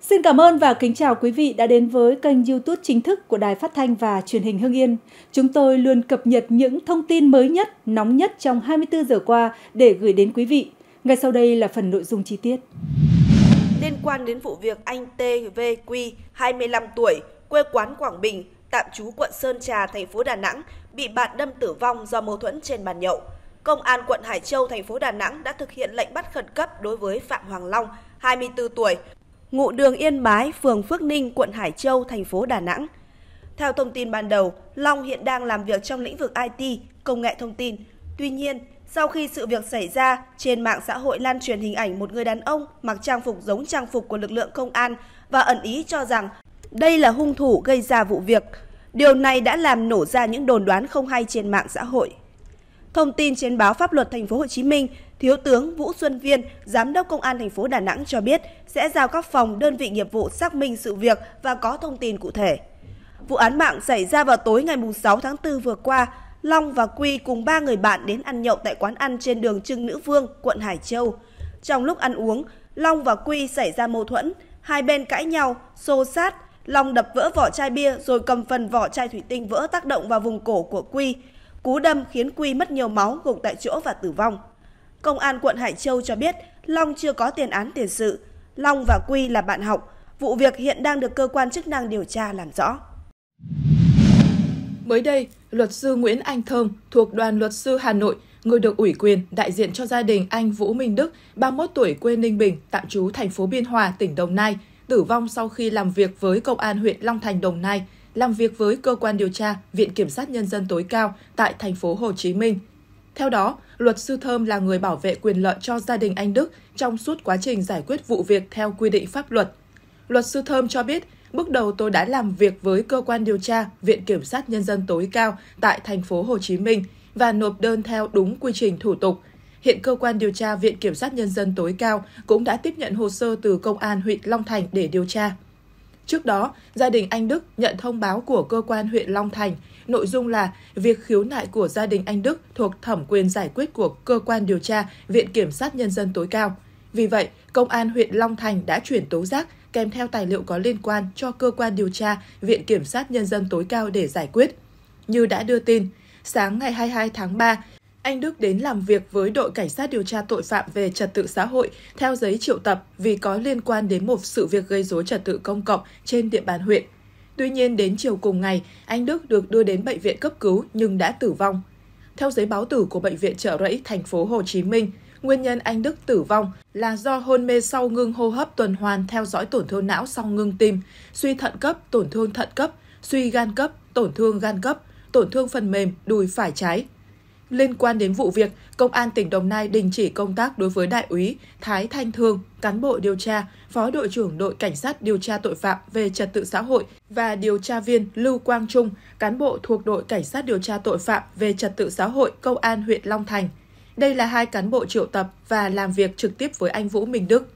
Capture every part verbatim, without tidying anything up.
Xin cảm ơn và kính chào quý vị đã đến với kênh YouTube chính thức của Đài Phát thanh và Truyền hình Hưng Yên. Chúng tôi luôn cập nhật những thông tin mới nhất, nóng nhất trong hai mươi tư giờ qua để gửi đến quý vị. Ngay sau đây là phần nội dung chi tiết. Liên quan đến vụ việc anh tê vê quy, hai mươi lăm tuổi, quê quán Quảng Bình, tạm trú quận Sơn Trà, thành phố Đà Nẵng, bị bạn đâm tử vong do mâu thuẫn trên bàn nhậu. Công an quận Hải Châu, thành phố Đà Nẵng đã thực hiện lệnh bắt khẩn cấp đối với Phạm Hoàng Long, hai mươi tư tuổi, ngụ đường Yên Bái, phường Phước Ninh, quận Hải Châu, thành phố Đà Nẵng. Theo thông tin ban đầu, Long hiện đang làm việc trong lĩnh vực i tê, công nghệ thông tin. Tuy nhiên, sau khi sự việc xảy ra, trên mạng xã hội lan truyền hình ảnh một người đàn ông mặc trang phục giống trang phục của lực lượng công an và ẩn ý cho rằng đây là hung thủ gây ra vụ việc. Điều này đã làm nổ ra những đồn đoán không hay trên mạng xã hội. Thông tin trên báo Pháp luật Thành phố Hồ Chí Minh, Thiếu tướng Vũ Xuân Viên, Giám đốc Công an thành phố Đà Nẵng cho biết sẽ giao các phòng đơn vị nghiệp vụ xác minh sự việc và có thông tin cụ thể. Vụ án mạng xảy ra vào tối ngày sáu tháng tư vừa qua. Long và Quy cùng ba người bạn đến ăn nhậu tại quán ăn trên đường Trưng Nữ Vương, quận Hải Châu. Trong lúc ăn uống, Long và Quy xảy ra mâu thuẫn, hai bên cãi nhau, xô xát. Long đập vỡ vỏ chai bia rồi cầm phần vỏ chai thủy tinh vỡ tác động vào vùng cổ của Quy. Cú đâm khiến Quy mất nhiều máu, gục tại chỗ và tử vong. Công an quận Hải Châu cho biết Long chưa có tiền án tiền sự. Long và Quy là bạn học. Vụ việc hiện đang được cơ quan chức năng điều tra làm rõ. Mới đây, luật sư Nguyễn Anh Thơm thuộc Đoàn Luật sư Hà Nội, người được ủy quyền đại diện cho gia đình anh Vũ Minh Đức, ba mươi mốt tuổi, quê Ninh Bình, tạm trú thành phố Biên Hòa, tỉnh Đồng Nai, tử vong sau khi làm việc với Công an huyện Long Thành, Đồng Nai, làm việc với cơ quan điều tra Viện Kiểm sát Nhân dân tối cao tại thành phố Hồ Chí Minh. Theo đó, luật sư Thơm là người bảo vệ quyền lợi cho gia đình anh Đức trong suốt quá trình giải quyết vụ việc theo quy định pháp luật. Luật sư Thơm cho biết, bước đầu tôi đã làm việc với cơ quan điều tra Viện Kiểm sát Nhân dân tối cao tại thành phố Hồ Chí Minh và nộp đơn theo đúng quy trình thủ tục. Hiện cơ quan điều tra Viện Kiểm sát Nhân dân tối cao cũng đã tiếp nhận hồ sơ từ Công an huyện Long Thành để điều tra. Trước đó, gia đình anh Đức nhận thông báo của cơ quan huyện Long Thành, nội dung là việc khiếu nại của gia đình anh Đức thuộc thẩm quyền giải quyết của cơ quan điều tra Viện Kiểm sát Nhân dân tối cao. Vì vậy, Công an huyện Long Thành đã chuyển tố giác kèm theo tài liệu có liên quan cho cơ quan điều tra Viện Kiểm sát Nhân dân tối cao để giải quyết. Như đã đưa tin, sáng ngày hai mươi hai tháng ba, anh Đức đến làm việc với đội cảnh sát điều tra tội phạm về trật tự xã hội theo giấy triệu tập vì có liên quan đến một sự việc gây rối trật tự công cộng trên địa bàn huyện. Tuy nhiên, đến chiều cùng ngày, anh Đức được đưa đến bệnh viện cấp cứu nhưng đã tử vong. Theo giấy báo tử của Bệnh viện Chợ Rẫy, thành phố Hồ Chí Minh, nguyên nhân anh Đức tử vong là do hôn mê sau ngưng hô hấp tuần hoàn theo dõi tổn thương não sau ngưng tim, suy thận cấp, tổn thương thận cấp, suy gan cấp, tổn thương gan cấp, tổn thương phần mềm đùi phải trái. Liên quan đến vụ việc, Công an tỉnh Đồng Nai đình chỉ công tác đối với Đại úy Thái Thanh Thương, cán bộ điều tra, Phó đội trưởng đội cảnh sát điều tra tội phạm về trật tự xã hội và điều tra viên Lưu Quang Trung, cán bộ thuộc đội cảnh sát điều tra tội phạm về trật tự xã hội Công an huyện Long Thành. Đây là hai cán bộ triệu tập và làm việc trực tiếp với anh Vũ Minh Đức.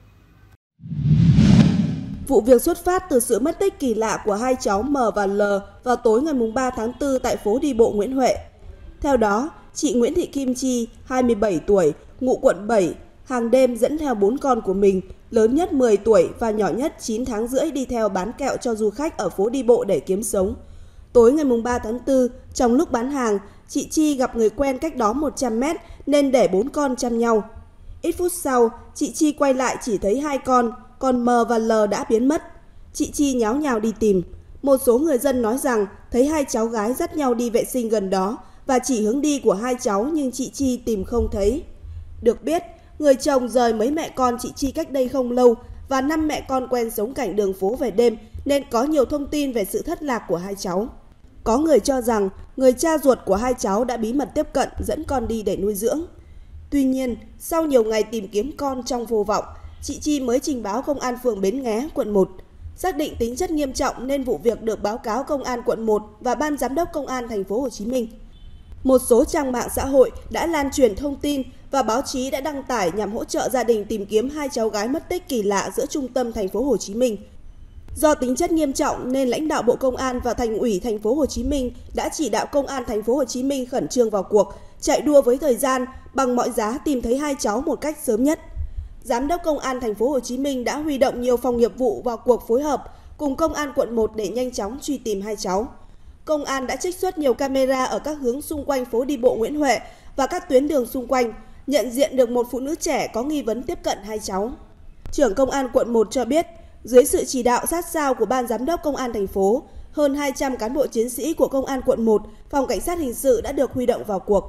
Vụ việc xuất phát từ sự mất tích kỳ lạ của hai cháu M và L vào tối ngày ba tháng tư tại phố đi bộ Nguyễn Huệ. Theo đó, chị Nguyễn Thị Kim Chi, hai mươi bảy tuổi, ngụ quận bảy, hàng đêm dẫn theo bốn con của mình, lớn nhất mười tuổi và nhỏ nhất chín tháng rưỡi đi theo bán kẹo cho du khách ở phố đi bộ để kiếm sống. Tối ngày ba tháng tư, trong lúc bán hàng, chị Chi gặp người quen cách đó một trăm mét nên để bốn con chăm nhau. Ít phút sau, chị Chi quay lại chỉ thấy hai con, còn M và L đã biến mất. Chị Chi nháo nhào đi tìm. Một số người dân nói rằng thấy hai cháu gái dắt nhau đi vệ sinh gần đó và chỉ hướng đi của hai cháu nhưng chị Chi tìm không thấy. Được biết, người chồng rời mấy mẹ con chị Chi cách đây không lâu và năm mẹ con quen sống cạnh đường phố về đêm nên có nhiều thông tin về sự thất lạc của hai cháu. Có người cho rằng người cha ruột của hai cháu đã bí mật tiếp cận dẫn con đi để nuôi dưỡng. Tuy nhiên, sau nhiều ngày tìm kiếm con trong vô vọng, chị Chi mới trình báo Công an phường Bến Nghé, quận một. Xác định tính chất nghiêm trọng nên vụ việc được báo cáo Công an quận một và Ban Giám đốc Công an thành phố Hồ Chí Minh. Một số trang mạng xã hội đã lan truyền thông tin và báo chí đã đăng tải nhằm hỗ trợ gia đình tìm kiếm hai cháu gái mất tích kỳ lạ giữa trung tâm thành phố Hồ Chí Minh. Do tính chất nghiêm trọng nên lãnh đạo Bộ Công an và Thành ủy thành phố Hồ Chí Minh đã chỉ đạo Công an thành phố Hồ Chí Minh khẩn trương vào cuộc, chạy đua với thời gian bằng mọi giá tìm thấy hai cháu một cách sớm nhất. Giám đốc Công an thành phố Hồ Chí Minh đã huy động nhiều phòng nghiệp vụ vào cuộc phối hợp cùng Công an quận một để nhanh chóng truy tìm hai cháu. Công an đã trích xuất nhiều camera ở các hướng xung quanh phố đi bộ Nguyễn Huệ và các tuyến đường xung quanh, nhận diện được một phụ nữ trẻ có nghi vấn tiếp cận hai cháu. Trưởng Công an quận một cho biết, dưới sự chỉ đạo sát sao của Ban Giám đốc Công an thành phố, hơn hai trăm cán bộ chiến sĩ của Công an quận một, Phòng Cảnh sát Hình sự đã được huy động vào cuộc.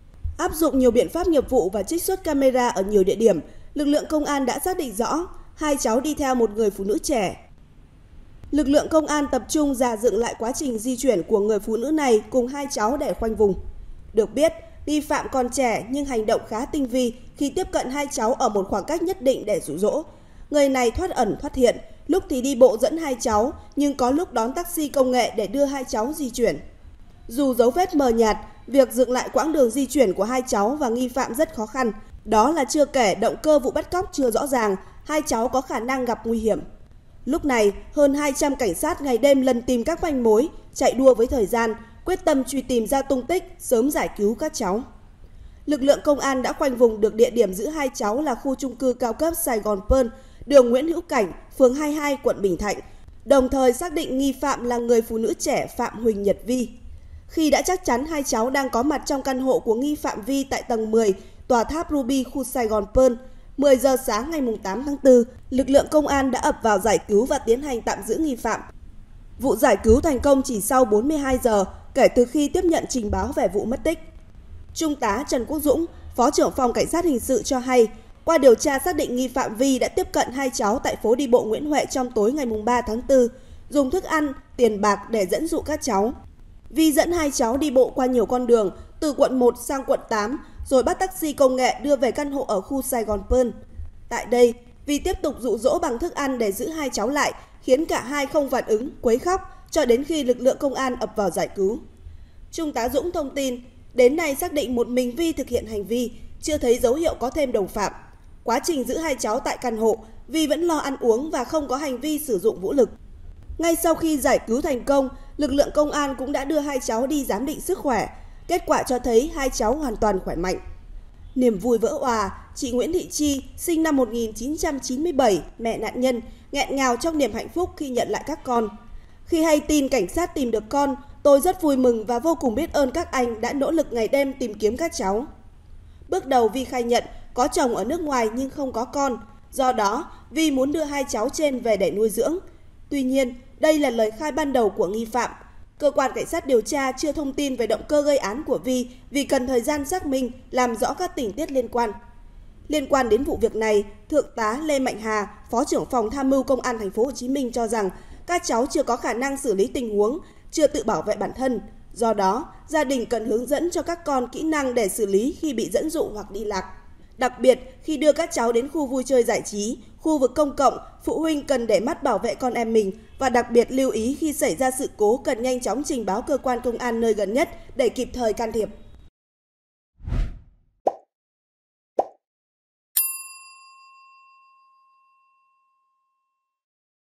Áp dụng nhiều biện pháp nghiệp vụ và trích xuất camera ở nhiều địa điểm, lực lượng công an đã xác định rõ hai cháu đi theo một người phụ nữ trẻ. Lực lượng công an tập trung rà dựng lại quá trình di chuyển của người phụ nữ này cùng hai cháu để khoanh vùng. Được biết, nghi phạm còn trẻ nhưng hành động khá tinh vi khi tiếp cận hai cháu ở một khoảng cách nhất định để dụ dỗ. Người này thoát ẩn thoát hiện, lúc thì đi bộ dẫn hai cháu nhưng có lúc đón taxi công nghệ để đưa hai cháu di chuyển. Dù dấu vết mờ nhạt, việc dựng lại quãng đường di chuyển của hai cháu và nghi phạm rất khó khăn. Đó là chưa kể động cơ vụ bắt cóc chưa rõ ràng, hai cháu có khả năng gặp nguy hiểm. Lúc này, hơn hai trăm cảnh sát ngày đêm lần tìm các manh mối, chạy đua với thời gian, quyết tâm truy tìm ra tung tích, sớm giải cứu các cháu. Lực lượng công an đã khoanh vùng được địa điểm giữ hai cháu là khu chung cư cao cấp Sài Gòn Pearl, đường Nguyễn Hữu Cảnh, phường hai mươi hai, quận Bình Thạnh, đồng thời xác định nghi phạm là người phụ nữ trẻ Phạm Huỳnh Nhật Vi. Khi đã chắc chắn hai cháu đang có mặt trong căn hộ của nghi phạm Vi tại tầng mười, tòa tháp Ruby, khu Sài Gòn Pearl, mười giờ sáng ngày tám tháng tư, lực lượng công an đã ập vào giải cứu và tiến hành tạm giữ nghi phạm. Vụ giải cứu thành công chỉ sau bốn mươi hai giờ kể từ khi tiếp nhận trình báo về vụ mất tích. Trung tá Trần Quốc Dũng, Phó trưởng Phòng Cảnh sát Hình sự cho hay, qua điều tra xác định nghi phạm Vi đã tiếp cận hai cháu tại phố đi bộ Nguyễn Huệ trong tối ngày ba tháng tư, dùng thức ăn, tiền bạc để dẫn dụ các cháu. Vi dẫn hai cháu đi bộ qua nhiều con đường, từ quận một sang quận tám, rồi bắt taxi công nghệ đưa về căn hộ ở khu Sài Gòn Pearl. Tại đây, Vi tiếp tục dụ dỗ bằng thức ăn để giữ hai cháu lại, khiến cả hai không phản ứng, quấy khóc, cho đến khi lực lượng công an ập vào giải cứu. Trung tá Dũng thông tin, đến nay xác định một mình Vi thực hiện hành vi, chưa thấy dấu hiệu có thêm đồng phạm. Quá trình giữ hai cháu tại căn hộ, Vi vẫn lo ăn uống và không có hành vi sử dụng vũ lực. Ngay sau khi giải cứu thành công, lực lượng công an cũng đã đưa hai cháu đi giám định sức khỏe. Kết quả cho thấy hai cháu hoàn toàn khỏe mạnh. Niềm vui vỡ òa, chị Nguyễn Thị Chi, sinh năm một nghìn chín trăm chín mươi bảy, mẹ nạn nhân, nghẹn ngào trong niềm hạnh phúc khi nhận lại các con. Khi hay tin cảnh sát tìm được con, tôi rất vui mừng và vô cùng biết ơn các anh đã nỗ lực ngày đêm tìm kiếm các cháu. Bước đầu Vi khai nhận có chồng ở nước ngoài nhưng không có con. Do đó, Vi muốn đưa hai cháu trên về để nuôi dưỡng. Tuy nhiên, đây là lời khai ban đầu của nghi phạm. Cơ quan cảnh sát điều tra chưa thông tin về động cơ gây án của Vi vì cần thời gian xác minh, làm rõ các tình tiết liên quan. Liên quan đến vụ việc này, Thượng tá Lê Mạnh Hà, Phó trưởng Phòng Tham mưu Công an thành phố Hồ Chí Minh cho rằng các cháu chưa có khả năng xử lý tình huống, chưa tự bảo vệ bản thân. Do đó, gia đình cần hướng dẫn cho các con kỹ năng để xử lý khi bị dẫn dụ hoặc đi lạc. Đặc biệt, khi đưa các cháu đến khu vui chơi giải trí, khu vực công cộng, phụ huynh cần để mắt bảo vệ con em mình và đặc biệt lưu ý khi xảy ra sự cố cần nhanh chóng trình báo cơ quan công an nơi gần nhất để kịp thời can thiệp.